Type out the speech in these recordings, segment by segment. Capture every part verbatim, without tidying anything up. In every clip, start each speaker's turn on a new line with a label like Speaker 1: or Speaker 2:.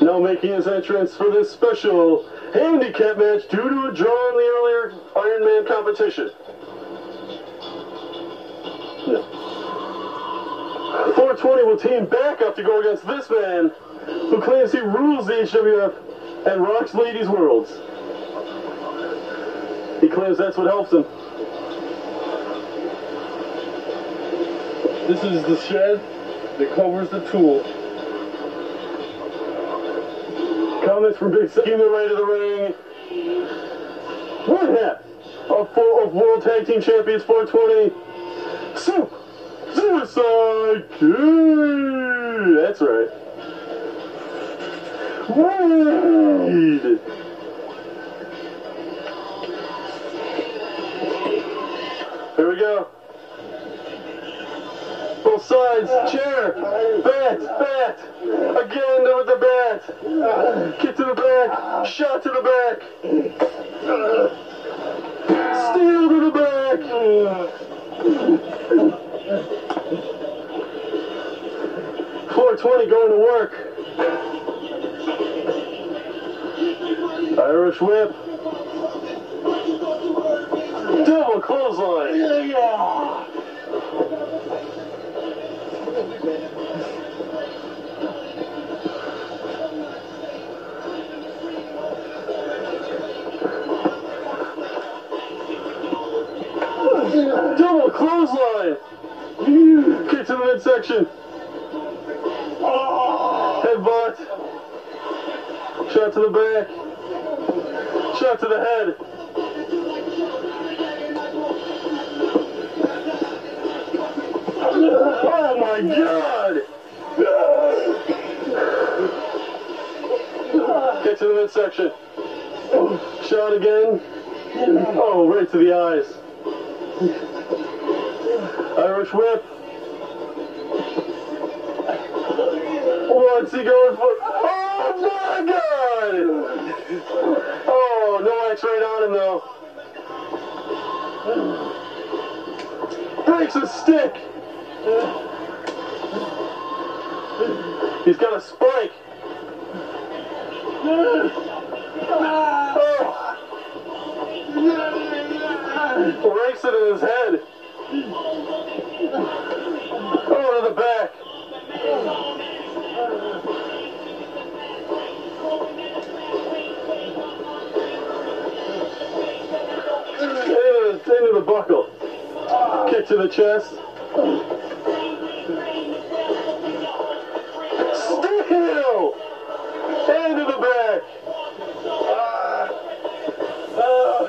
Speaker 1: now making his entrance for this special handicap match due to a draw in the earlier Iron Man competition. four twenty will team back up to go against this man who claims he rules the H W F and rocks ladies' worlds. He claims that's what helps him.
Speaker 2: This is the shed that covers the tool.
Speaker 1: Comments from Big Ski on the right of the ring. One half of, four, of World Tag Team Champions four twenty. Soup Suicide Kid. That's right. Wade. Here we go. Both sides, chair, bat, bat, again with the bat, kick to the back, shot to the back, steal to the back, four twenty going to work, Irish whip, double clothesline. Yeah. Double clothesline. Kick to the midsection. Headbutt. Shot to the back. Shot to the head. Oh my God! Kick to the midsection. Shot again. Oh, right to the eyes. Irish whip. What's he going for? Oh my God! Oh, no X-ray on him though. Breaks a stick. He's got a spike. Oh. Breaks it in his head. Oh, to the back. Into the, into the buckle. Kick to the chest. Steal! Into the back. Uh, uh.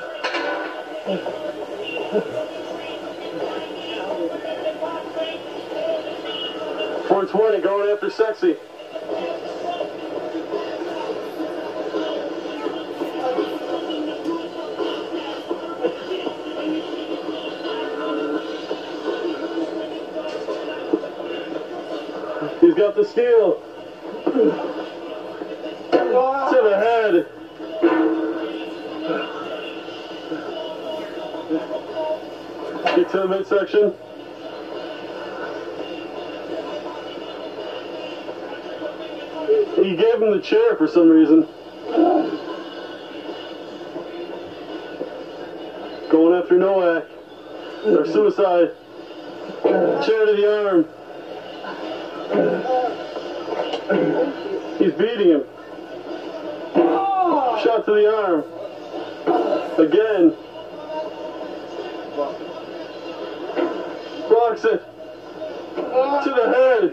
Speaker 1: four twenty going after Sexy. He's got the steal. To the head. Get to the midsection. He gave him the chair for some reason. Going after Nowak. Or Suicide. Chair to the arm. He's beating him. Shot to the arm. Again. Blocks it. To the head.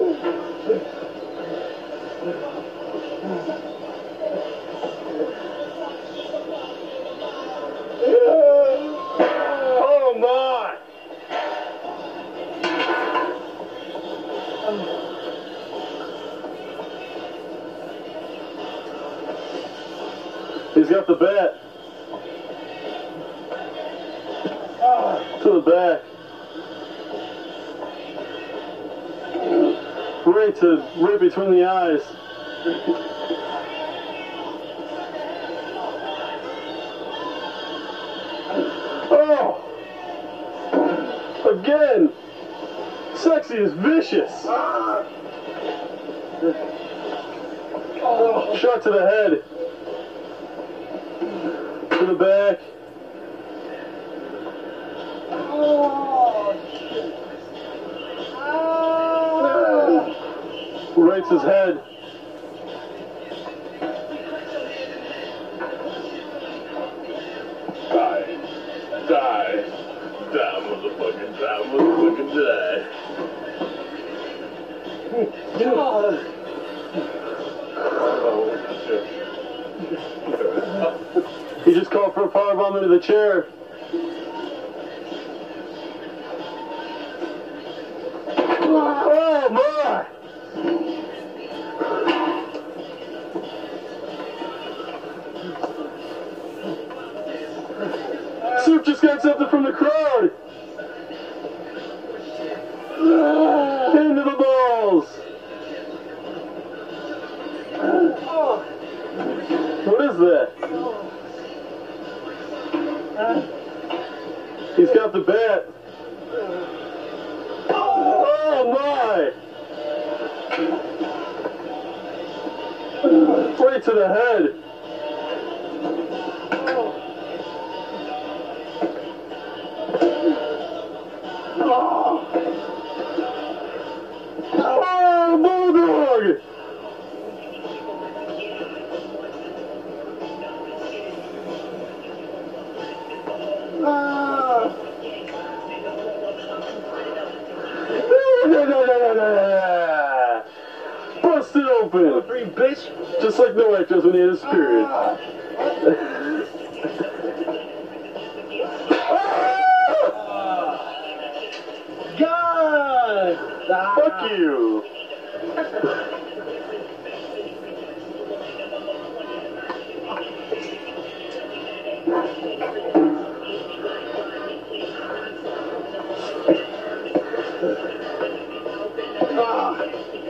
Speaker 1: Oh my! He's got the bat. To the back. Right to right between the eyes. Oh! Again! Sexy is vicious! Oh. Shot to the head. To the back. Breaks his head.
Speaker 2: Die. Die. Die, motherfucking die, motherfucking die.
Speaker 1: He just called for a powerbomb into the chair. Oh my! Soup just got something from the crowd. Into the balls. What is that? He's got the bat. Oh my! Right to the head. Oh, bulldog! Ah! Busted open!
Speaker 2: Three bitch!
Speaker 1: Just like Noak does when he has his period.
Speaker 2: Ah. God! Ah.
Speaker 1: Fuck you!
Speaker 2: Ah.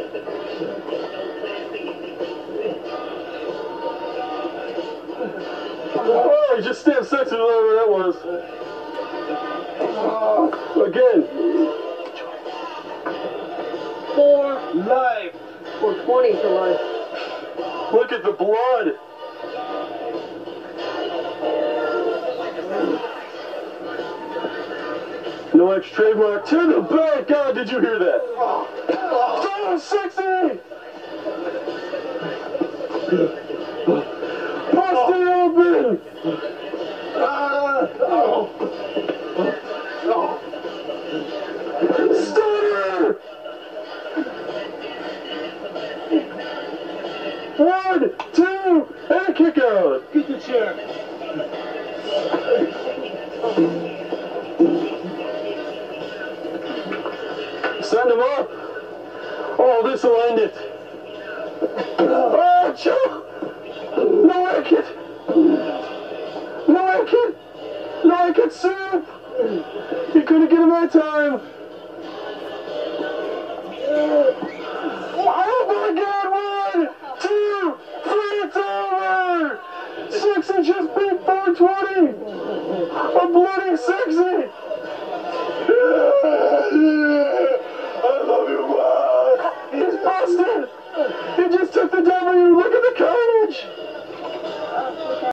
Speaker 1: Oh, he just stabbed sex with whatever that was. Again.
Speaker 2: For life!
Speaker 3: four twenty for life.
Speaker 1: Look at the blood. Noak's trademark to the back. God, did you hear that? So sexy! Busted open!
Speaker 2: Ah. Oh. Oh.
Speaker 1: Stunner! One, two, and a kick out.
Speaker 2: Get the chair.
Speaker 1: Send him up. Oh, this will end it. Oh, Joe! No wicket! No wicket! No wicket, Soup! He couldn't get him that time. Oh my God! One, two, three, it's over! Six inches beat four twenty! A bloody sixty!